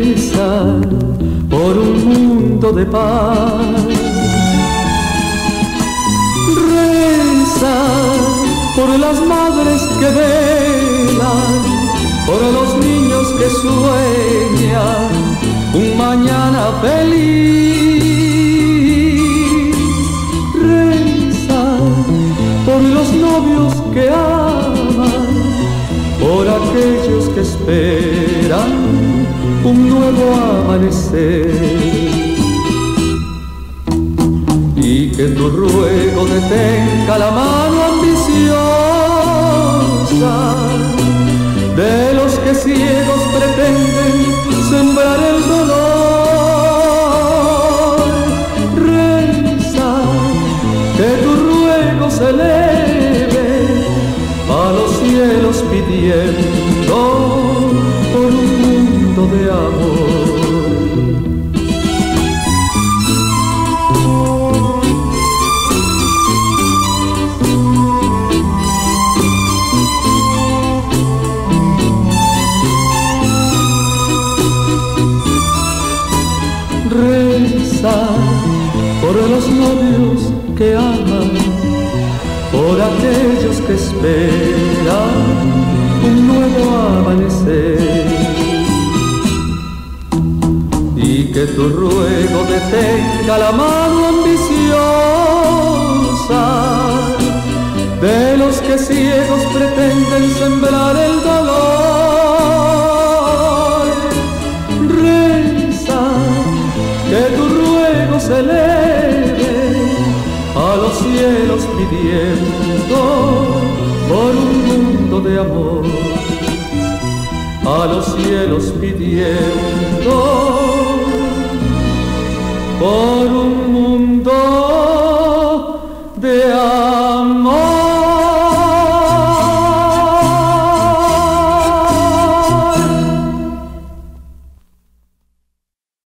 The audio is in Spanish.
Reza por un mundo de paz. Reza por las madres que velan, por los niños que sueñan un mañana feliz. Reza por los novios que aman, por aquellos que esperan un nuevo amanecer. Y que tu ruego detenga la mano ambiciosa de los que ciegos pretenden sembrar el dolor. Reza que tu ruego se eleve a los cielos pidiendo por un mundo de amor. Reza por los novios que aman, por aquellos que esperan un nuevo amanecer. Y que tu ruego detenga la mano ambiciosa de los que ciegos pretenden sembrar el dolor. Reza que tu ruego se eleve a los cielos pidiendo por un mundo de amor. A los cielos pidiendo